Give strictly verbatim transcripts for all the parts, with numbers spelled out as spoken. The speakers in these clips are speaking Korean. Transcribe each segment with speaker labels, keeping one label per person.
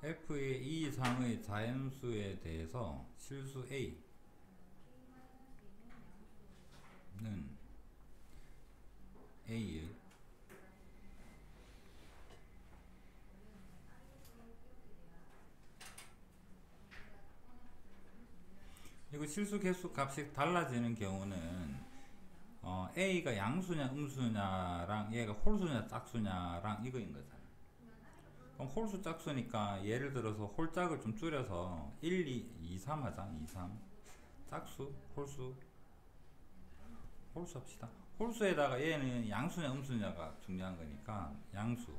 Speaker 1: F의 이 이상의 자연수에 대해서 실수 A는 A의 이거 실수 개수 값이 달라지는 경우는 어, A가 양수냐 음수냐랑 얘가 홀수냐 짝수냐랑 이거인 거잖아. 그럼 홀수 짝수니까 예를 들어서 홀짝을 좀 줄여서 일, 이, 이, 삼 하자. 이, 삼 짝수, 홀수 홀수 합시다. 홀수에다가 얘는 양수냐 음수냐가 중요한 거니까 양수.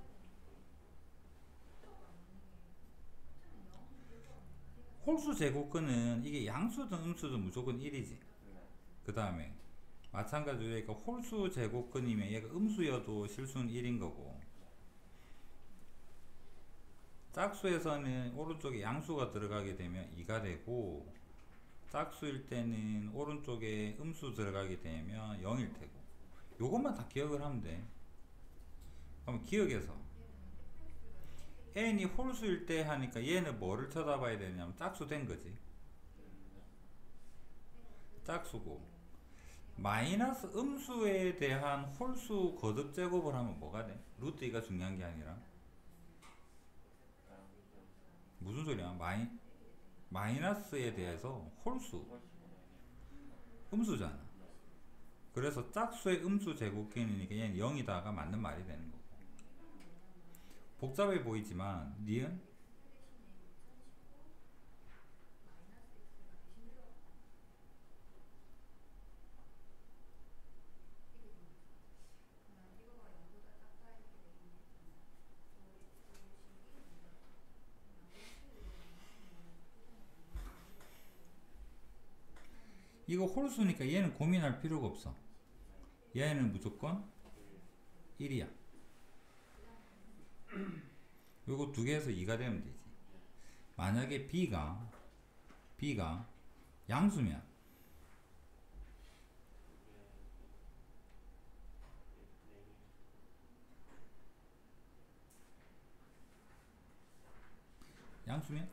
Speaker 1: 홀수 제곱근은 이게 양수든 음수든 무조건 일이지. 그 다음에 마찬가지로 얘가 홀수 제곱근이면 얘가 음수여도 실수는 일인 거고, 짝수에서는 오른쪽에 양수가 들어가게 되면 이가 되고, 짝수일 때는 오른쪽에 음수 들어가게 되면 영일 테고, 요것만 다 기억을 하면 돼. 그럼 기억해서 n이 홀수일 때 하니까 얘는 뭐를 쳐다봐야 되냐면 짝수 된 거지. 짝수고, 마이너스 음수에 대한 홀수 거듭 제곱을 하면 뭐가 돼? 루트 이가 중요한 게 아니라 무슨 소리야? 마이, 마이너스에 대해서 홀수 음수잖아. 그래서 짝수의 음수 제곱끼니까 얘는 영이다가 맞는 말이 되는 거고. 복잡해 보이지만 니은 이거 홀수니까 얘는 고민할 필요가 없어. 얘는 무조건 일이야. 요거 두 개에서 이가 되면 되지. 만약에 B가 B가 양수면 양수면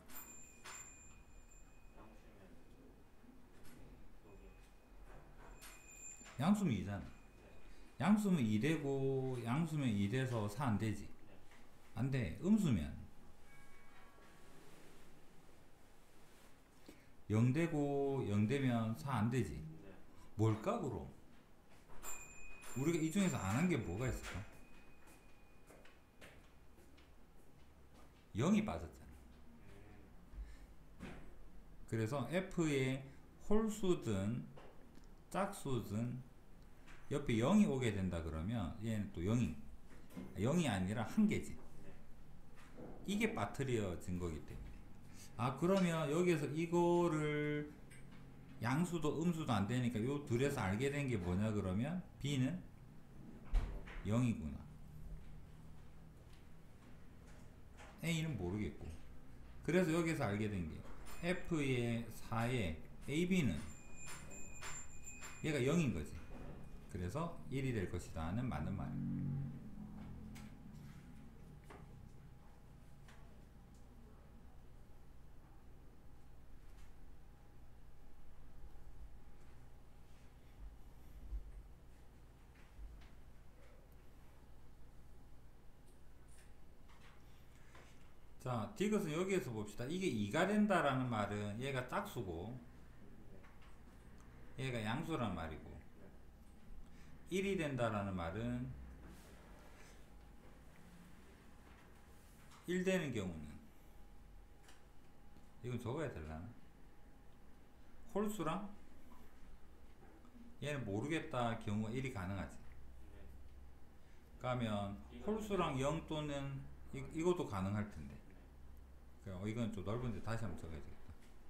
Speaker 1: 양수면 이잖아. 양수면 이 되고 양수면 이 돼서 사 안 되지. 안 돼. 음수면 영 되고 영 되면 사 안 되지. 뭘까 그럼? 우리가 이 중에서 안 한 게 뭐가 있을까? 영이 빠졌잖아. 그래서 F의 홀수든 짝수든 옆에 영이 오게 된다 그러면 얘는 또 영이 영이 아니라 한 개지. 이게 빠뜨려진 거기 때문에. 아, 그러면 여기에서 이거를 양수도 음수도 안 되니까 요 둘에서 알게 된 게 뭐냐 그러면 B는 영이구나. A는 모르겠고. 그래서 여기서 알게 된 게 F의 사의 에이 비는 얘가 영인 거지. 그래서 일이 될 것이다 는 맞는 말이에요. 자, 디귿은 여기에서 봅시다. 이게 이가 된다라는 말은 얘가 짝수고 얘가 양수란 말이고, 일이 된다라는 말은 일 되는 경우는 이건 적어야 되려나? 홀수랑 얘는 모르겠다 경우가 일이 가능하지. 그러면 홀수랑 영 또는 이, 이것도 가능할 텐데. 어, 이건 좀 넓은데 다시 한번 적어야 되겠다.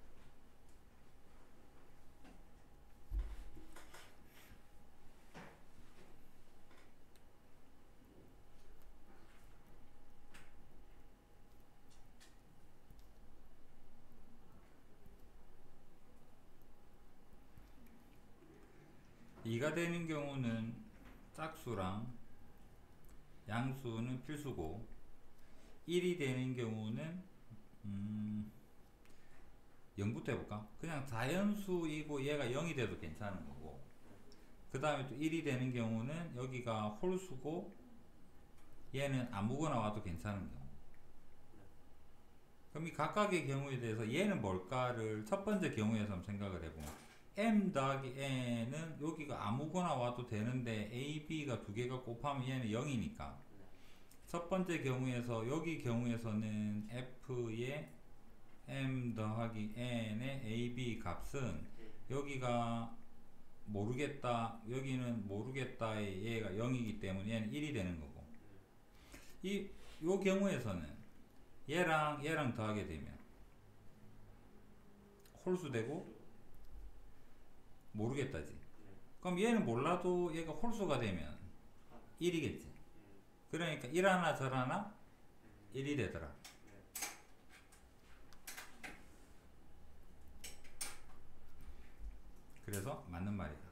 Speaker 1: 이가 되는 경우는 짝수랑 양수는 필수고, 일이 되는 경우는 음, 영부터 해볼까? 그냥 자연수이고 얘가 영이 돼도 괜찮은 거고, 그 다음에 또 일이 되는 경우는 여기가 홀수고 얘는 아무거나 와도 괜찮은 경우. 그럼 이 각각의 경우에 대해서 얘는 뭘까를 첫 번째 경우에서 한번 생각을 해보면, m 더하기 n은 여기가 아무거나 와도 되는데 a, b가 두 개가 곱하면 얘는 영이니까 첫 번째 경우에서 여기 경우에서는 f의 m 더하기 n의 a, b 값은 여기가 모르겠다, 여기는 모르겠다의 얘가 영이기 때문에 얘는 일이 되는 거고, 이 요 경우에서는 얘랑 얘랑 더하게 되면 홀수 되고 모르겠다지. 그럼 얘는 몰라도 얘가 홀수가 되면 일이겠지. 그러니까 일 하나 절 하나 일이 되더라. 그래서 맞는 말이다.